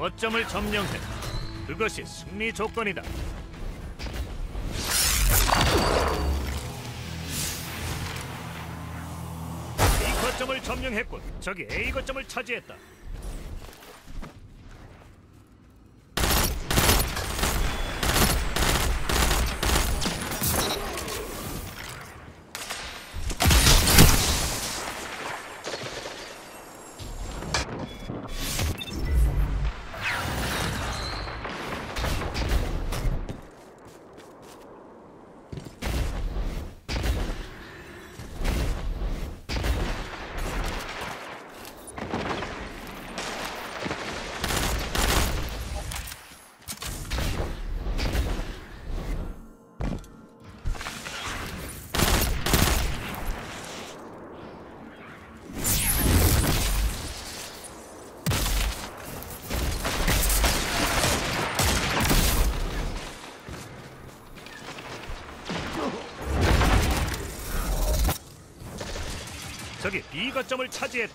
거점을 점령해. 그것이 승리 조건이다. B 거점을 점령했군. 적이 A 거점을 차지했다. 적이 B 거점을 차지했다.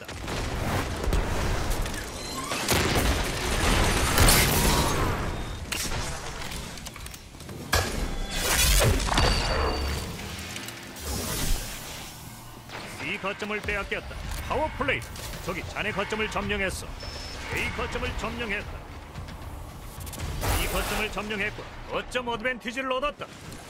B 거점을 빼앗겼다. 파워플레이. 적이 자네 거점을 점령했어. A 거점을 점령했다. B 거점을 점령했고 거점 어드밴티지를 얻었다.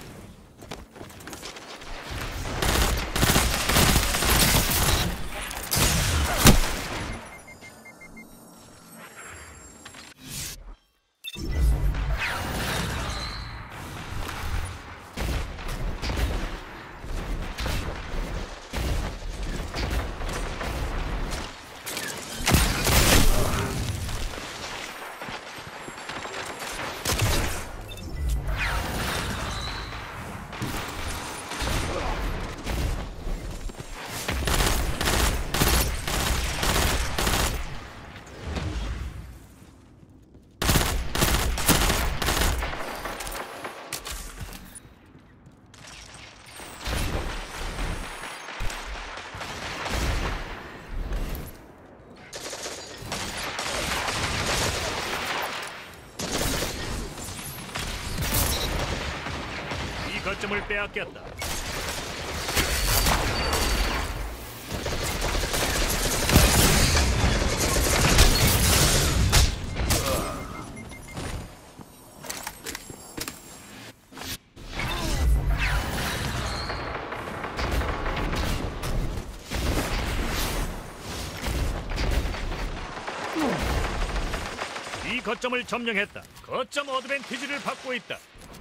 거점을 빼앗겼다. 이 거점을 점령했다. 거점 어드밴티지를 받고 있다.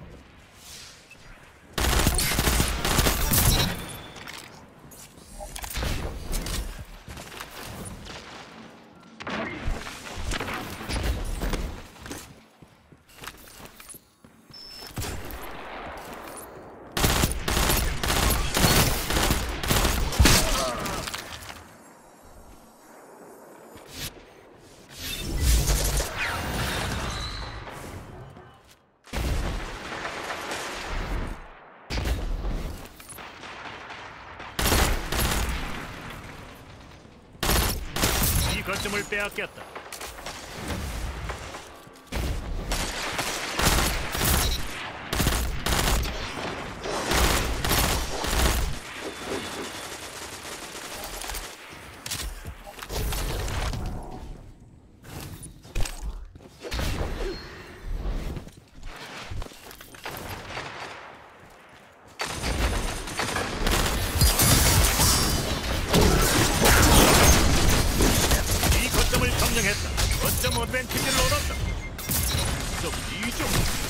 거점을 빼앗겼다. 거점 어드밴티지를 얻었다. 좀 뒤좀.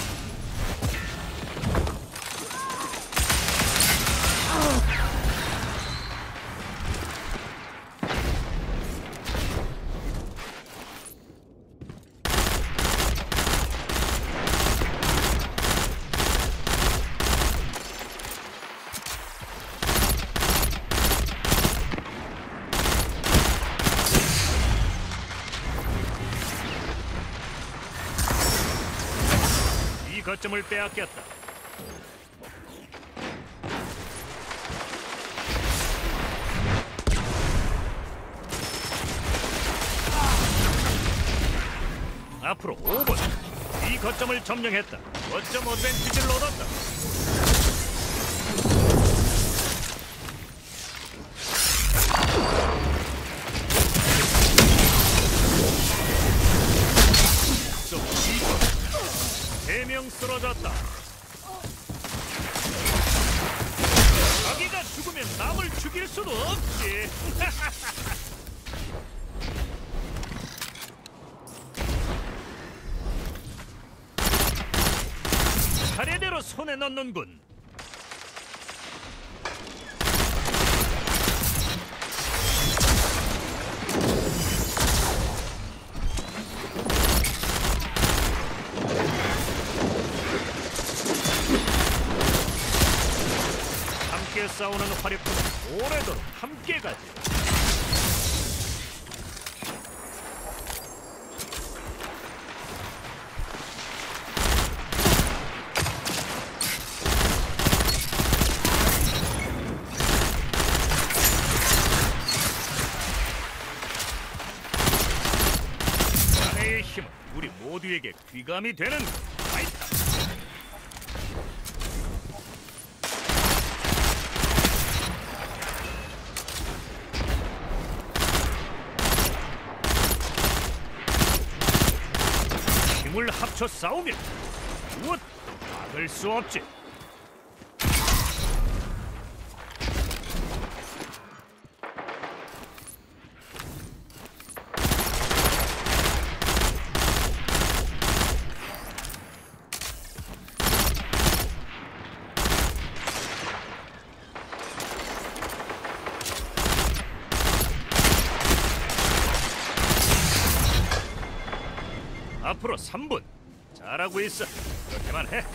거점을 빼앗겼다. 앞으로 5분. B 거점을 점령했다. 거점 어드밴티지를 얻었다. 좀 B 3명 쓰러졌다. 자기가 죽으면 남을 죽일 수도 없지. 차례대로 손에 넣는군. 함께 싸우는 화력은 오래도록 함께 가지. 자네의 힘은 우리 모두에게 귀감이 되는 아이다. 힘을 합쳐 싸우면 무엇도 막을 수 없지. 앞으로 3분. 잘하고 있어. 그렇게만 해.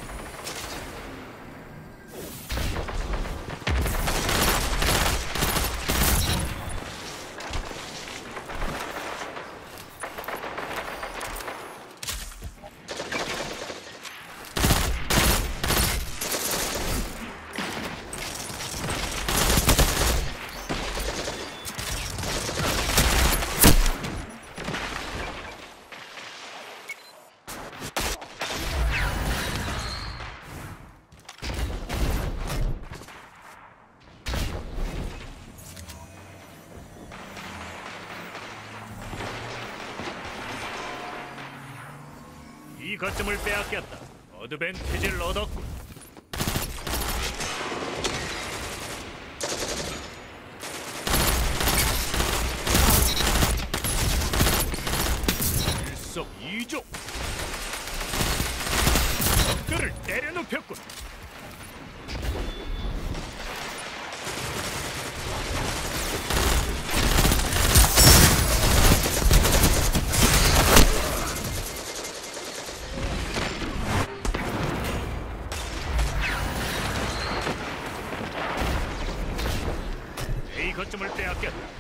이 거점을 빼앗겼다. 어드밴티지를 얻었군. 일석이조. 적들을 때려눕혔군. 이 거점을 빼앗겼다.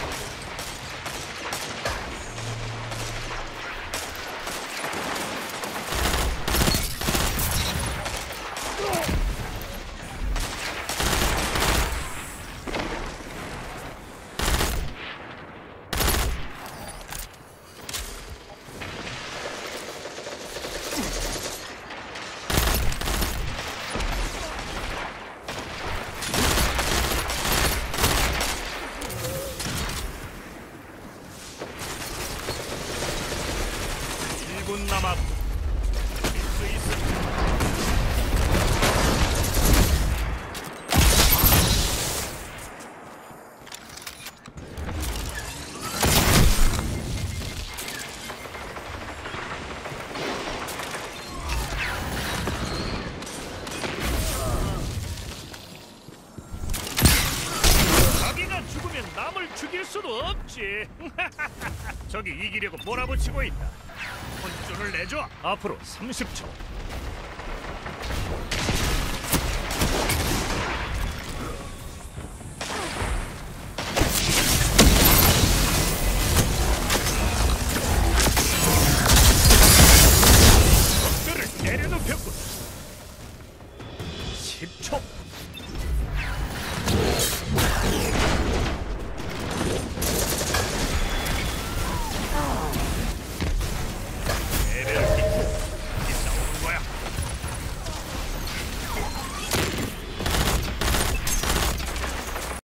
남았고 수 있어. 자기가 죽으면 남을 죽일 수도 없지. 적이 이기려고 몰아붙이고 있다. 혼쭐을 내줘. 앞으로 30초.